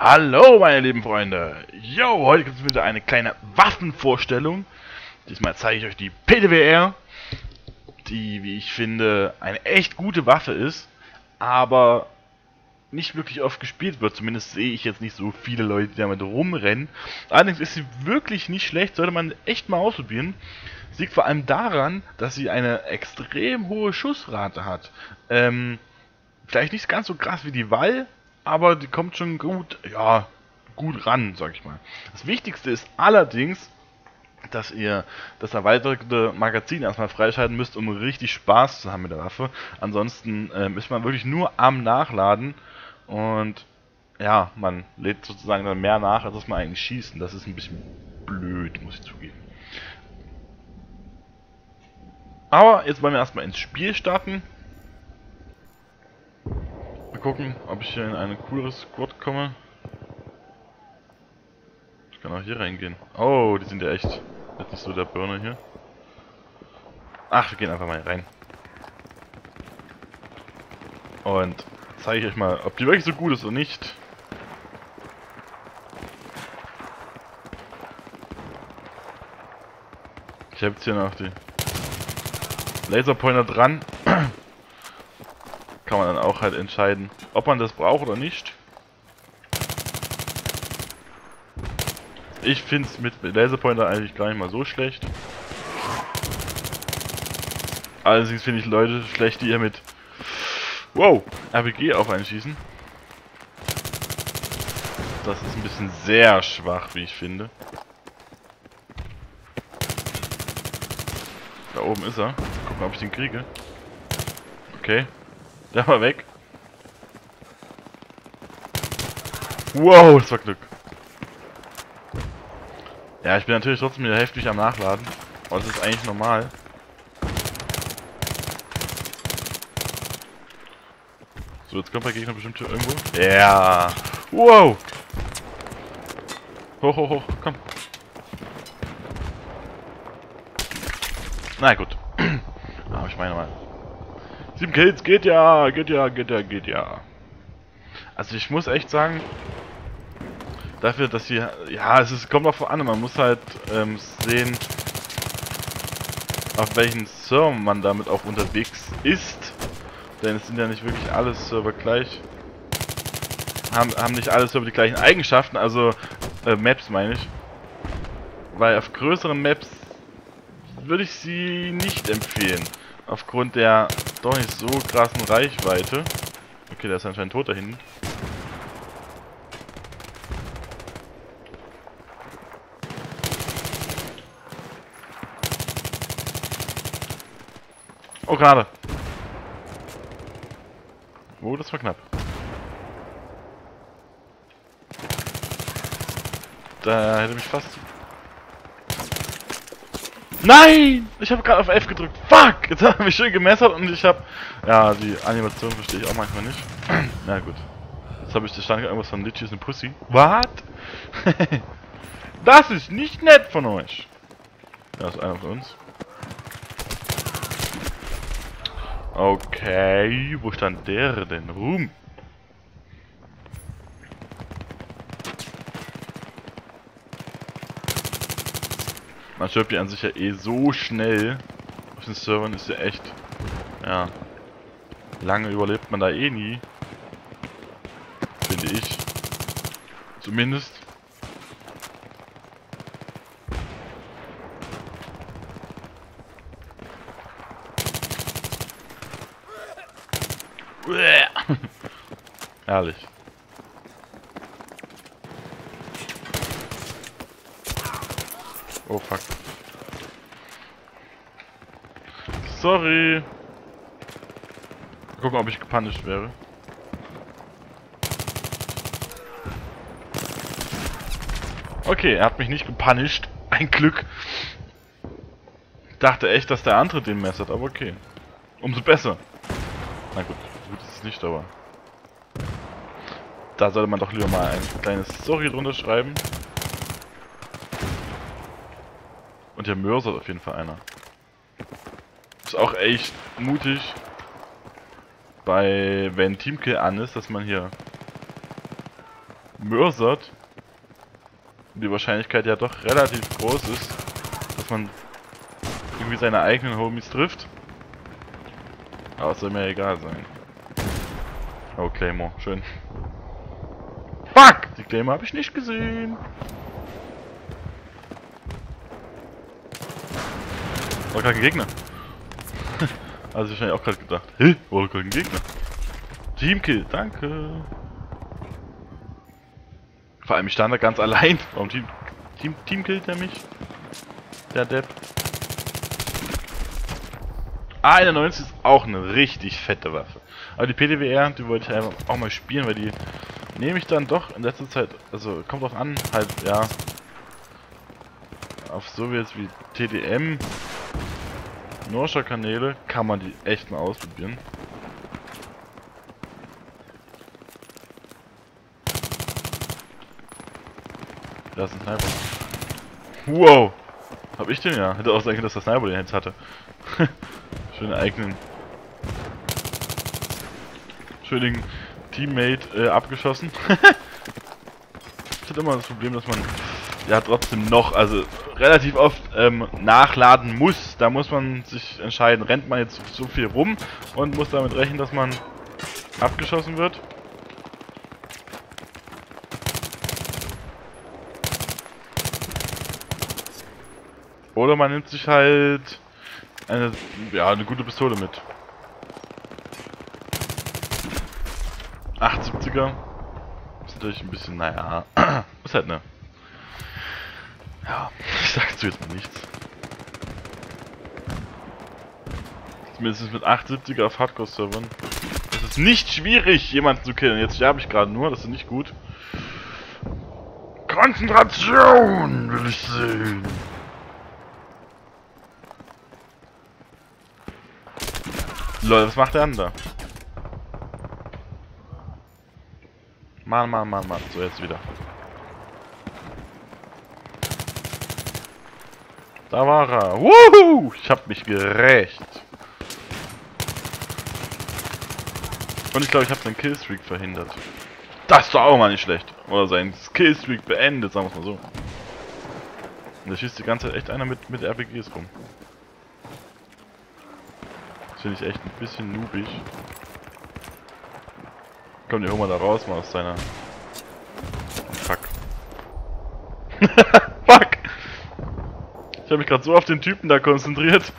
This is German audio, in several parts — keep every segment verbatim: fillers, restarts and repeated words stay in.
Hallo meine lieben Freunde! Jo, heute gibt es wieder eine kleine Waffenvorstellung. Diesmal zeige ich euch die P D W R, die, wie ich finde, eine echt gute Waffe ist, aber nicht wirklich oft gespielt wird. Zumindest sehe ich jetzt nicht so viele Leute, die damit rumrennen. Allerdings ist sie wirklich nicht schlecht, sollte man echt mal ausprobieren. Sie liegt vor allem daran, dass sie eine extrem hohe Schussrate hat. Ähm, vielleicht nicht ganz so krass wie die Wall, aber die kommt schon gut, ja, gut ran, sag ich mal. Das Wichtigste ist allerdings, dass ihr das erweiterte Magazin erstmal freischalten müsst, um richtig Spaß zu haben mit der Waffe. Ansonsten ähm, ist man wirklich nur am Nachladen und ja, man lädt sozusagen dann mehr nach, als dass man eigentlich schießt. Und das ist ein bisschen blöd, muss ich zugeben. Aber jetzt wollen wir erstmal ins Spiel starten. Mal gucken, ob ich hier in eine coolere Squad komme. Ich kann auch hier reingehen. Oh, die sind ja echt jetzt nicht so der Burner hier. Ach, wir gehen einfach mal rein. Und zeige ich euch mal, ob die wirklich so gut ist oder nicht. Ich habe jetzt hier noch die Laserpointer dran. Kann man dann auch halt entscheiden, ob man das braucht oder nicht. Ich finde es mit Laserpointer eigentlich gar nicht mal so schlecht. Allerdings finde ich Leute schlecht, die hier mit wow, R P G auf einen schießen. Das ist ein bisschen sehr schwach, wie ich finde. Da oben ist er. Gucken, ob ich den kriege. Okay. Der war weg. Wow, das war Glück. Ja, ich bin natürlich trotzdem wieder heftig am Nachladen. Aber das ist eigentlich normal. So, jetzt kommt der Gegner bestimmt hier irgendwo. Ja. Yeah. Wow. Hoch, hoch, hoch. Komm. Na gut. Aber ich meine mal. Sieben Kills, geht ja, geht ja, geht ja, geht ja. Also ich muss echt sagen, dafür, dass hier, ja, es ist, kommt auch an, man muss halt ähm, sehen, auf welchen Server man damit auch unterwegs ist. Denn es sind ja nicht wirklich alle Server gleich. Haben, haben nicht alle Server die gleichen Eigenschaften, also äh, Maps meine ich. Weil auf größeren Maps würde ich sie nicht empfehlen. Aufgrund der doch nicht so krassen Reichweite. Okay, der ist anscheinend tot da hinten. Oh, gerade. Oh, das war knapp. Da hätte mich fast... Nein! Ich habe gerade auf F gedrückt. Fuck! Jetzt hat er mich schön gemessert und ich habe... Ja, die Animation verstehe ich auch manchmal nicht. Na gut. Jetzt habe ich, da stand irgendwas von Litchi ist eine Pussy. What? Das ist nicht nett von euch. Ja, das ist einer von uns. Okay, wo stand der denn rum? Man stirbt ja an sich ja eh so schnell. Auf den Servern ist ja echt... Ja. Lange überlebt man da eh nie. Finde ich. Zumindest. Herrlich. Oh fuck. Sorry. Mal gucken, ob ich gepunished wäre. Okay, er hat mich nicht gepunished. Ein Glück. Ich dachte echt, dass der andere den messert, aber okay. Umso besser. Na gut, gut ist es nicht, aber... Da sollte man doch lieber mal ein kleines Sorry drunter schreiben. Und hier mörsert auf jeden Fall einer. Ist auch echt mutig, bei wenn Teamkill an ist, dass man hier mörsert. Und die Wahrscheinlichkeit ja doch relativ groß ist, dass man irgendwie seine eigenen Homies trifft. Aber es soll mir egal sein. Oh, Claymore, schön. Fuck! Die Claymore habe ich nicht gesehen. War gerade ein Gegner. Also ich habe auch gerade gedacht, hä? War gerade ein Gegner. Teamkill, danke. Vor allem ich stand da ganz allein. Warum Team, Team, Teamkillt der mich? Der Depp. A einundneunzig ist auch eine richtig fette Waffe. Aber die P D W R, die wollte ich einfach auch mal spielen, weil die nehme ich dann doch in letzter Zeit, also kommt drauf an, halt, ja, auf so wie jetzt wie T D M, Norscher-Kanäle, kann man die echt mal ausprobieren. Da ist ein Sniper. Wow! Hab ich den ja? Hätte auch sein können, dass der Sniper den jetzt hatte. Schönen eigenen. Schönen Teammate äh, abgeschossen. Das hat immer das Problem, dass man ja trotzdem noch, also relativ oft ähm, nachladen muss. Da muss man sich entscheiden, rennt man jetzt so viel rum und muss damit rechnen, dass man abgeschossen wird. Oder man nimmt sich halt eine, ja, eine gute Pistole mit. achtundsiebziger ist natürlich ein bisschen, naja, ist halt ne. Ja, ich sag dazu jetzt mal nichts. Zumindest mit achtundsiebziger auf Hardcore-Servern. Es ist nicht schwierig, jemanden zu killen. Jetzt sterbe ich gerade nur, das ist nicht gut. Konzentration will ich sehen. Lol, was macht der andere? Mann, Mann, Mann, Mann. So, jetzt wieder. Da war er. Wuhu! Ich hab mich gerecht. Und ich glaube, ich habe seinen Killstreak verhindert. Das ist doch auch mal nicht schlecht. Oder sein Killstreak beendet, sagen wir es mal so. Und da schießt die ganze Zeit echt einer mit, mit R P Gs rum. Das finde ich echt ein bisschen noobig. Komm, die holen wir da raus, mal aus seiner... Fuck. Fuck! Ich habe mich gerade so auf den Typen da konzentriert,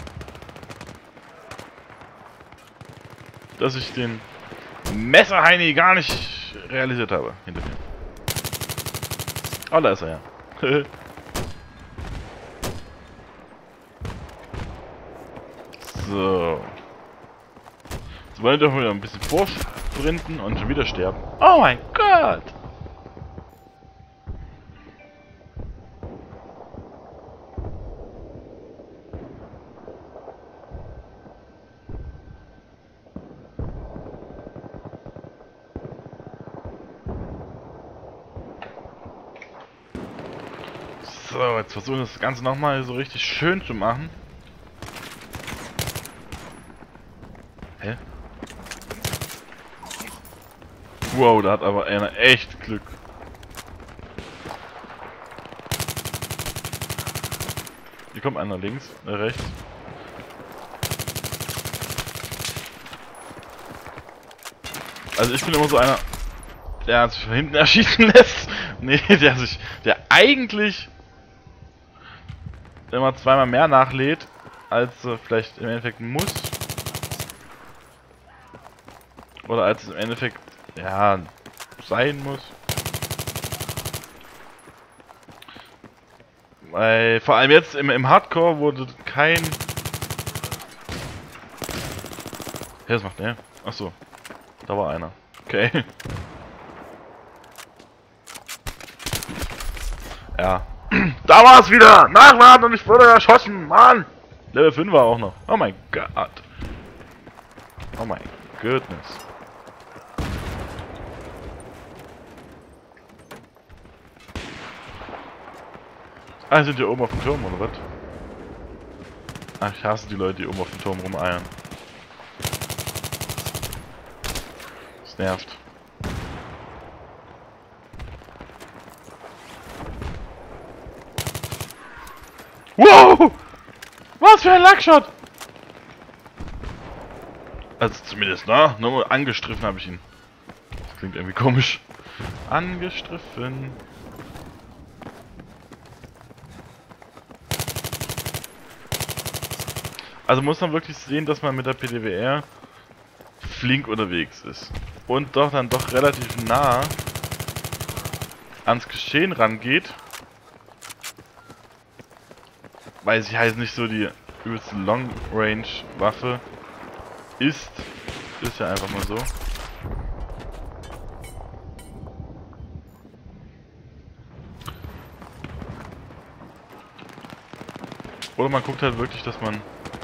dass ich den Messerheini gar nicht realisiert habe. Hinter mir. Oh, da ist er ja. So. Jetzt wollen wir doch wieder ein bisschen vorsprinten und schon wieder sterben. Oh mein Gott! So, jetzt versuchen wir das Ganze nochmal so richtig schön zu machen. Hä? Wow, da hat aber einer echt Glück. Hier kommt einer links, äh, rechts. Also ich bin immer so einer, der sich von hinten erschießen lässt. Nee, der sich, der eigentlich immer zweimal mehr nachlädt, als er vielleicht im Endeffekt muss. Oder als es im Endeffekt, ja, sein muss. Weil, vor allem jetzt im, im Hardcore wurde kein... Ja, was macht der? Achso, da war einer. Okay. Ja. Da war es wieder! Nachladen und ich wurde erschossen! Mann! Level fünf war auch noch. Oh mein Gott. Oh mein Goodness. Ah, sind hier oben auf dem Turm, oder was? Ach, ich hasse die Leute, die oben auf dem Turm rumeiern. Das nervt. Wow! Was für ein Luckshot! Also zumindest, ne? Nur angestriffen habe ich ihn. Das klingt irgendwie komisch. Angestriffen. Also muss man wirklich sehen, dass man mit der P D W R flink unterwegs ist. Und doch dann doch relativ nah ans Geschehen rangeht. Weil sie halt nicht so die übelste Long-Range-Waffe ist. Ist ja einfach mal so. Oder man guckt halt wirklich, dass man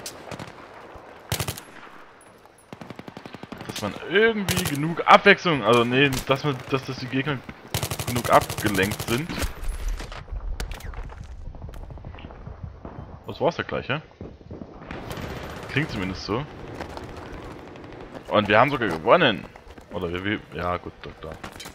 dass man irgendwie genug Abwechslung, also nee, dass man, dass, dass die Gegner genug abgelenkt sind. Das war's ja gleich, ja? Klingt zumindest so. Und wir haben sogar gewonnen. Oder wir, wir ja gut, da.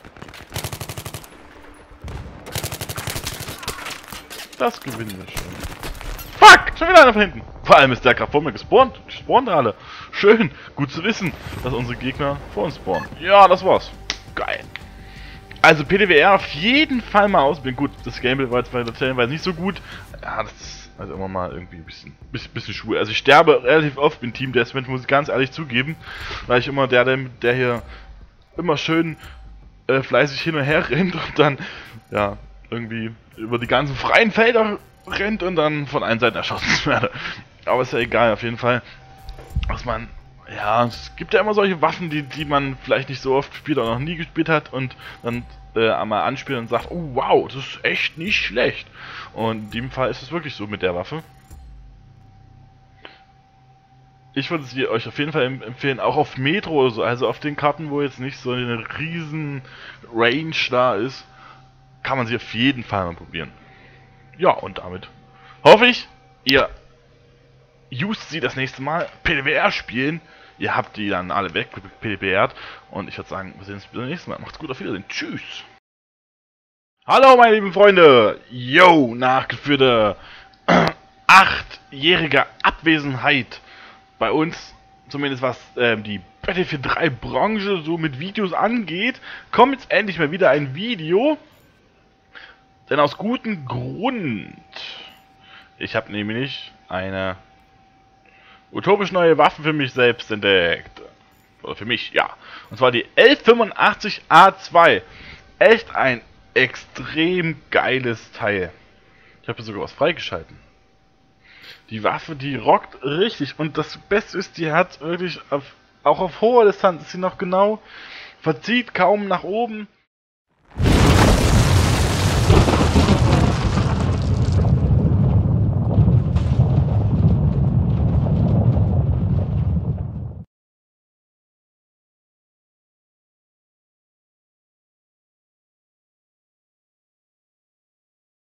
Das gewinnen wir schon. Fuck! Schon wieder einer von hinten. Vor allem ist der gerade vor mir gespawnt. Die spawnen alle. Schön. Gut zu wissen, dass unsere Gegner vor uns spawnen. Ja, das war's. Geil. Also P D W R auf jeden Fall mal ausprobieren. Gut, das Gameplay war jetzt bei der Stellenweise nicht so gut. Ja, das ist also immer mal irgendwie ein bisschen, bisschen, bisschen schwul. Also ich sterbe relativ oft im Team Deathmatch, muss ich ganz ehrlich zugeben. Weil ich immer der, der, der hier immer schön äh, fleißig hin und her rennt und dann, ja, irgendwie über die ganzen freien Felder rennt und dann von allen Seiten erschossen werde. Aber ist ja egal, auf jeden Fall. Was man, ja, es gibt ja immer solche Waffen, die, die man vielleicht nicht so oft spielt oder noch nie gespielt hat und dann äh, einmal anspielt und sagt, oh wow, das ist echt nicht schlecht. Und in dem Fall ist es wirklich so mit der Waffe. Ich würde sie euch auf jeden Fall empfehlen, auch auf Metro oder so, also auf den Karten, wo jetzt nicht so eine riesen Range da ist, kann man sie auf jeden Fall mal probieren. Ja, und damit hoffe ich, ihr used sie das nächste Mal P D W R spielen. Ihr habt die dann alle weg P D W R und ich würde sagen, wir sehen uns beim nächsten Mal. Macht's gut, auf Wiedersehen. Tschüss. Hallo meine lieben Freunde. Yo, nachgeführte achtjährige Abwesenheit bei uns, zumindest was ähm, die Battlefield drei Branche so mit Videos angeht, kommt jetzt endlich mal wieder ein Video. Denn aus gutem Grund. Ich habe nämlich eine utopisch neue Waffe für mich selbst entdeckt. Oder für mich, ja. Und zwar die L fünfundachtzig A zwei. Echt ein extrem geiles Teil. Ich habe sogar was freigeschalten. Die Waffe, die rockt richtig. Und das Beste ist, die hat wirklich auf, auch auf hoher Distanz ist sie noch genau. Verzieht kaum nach oben.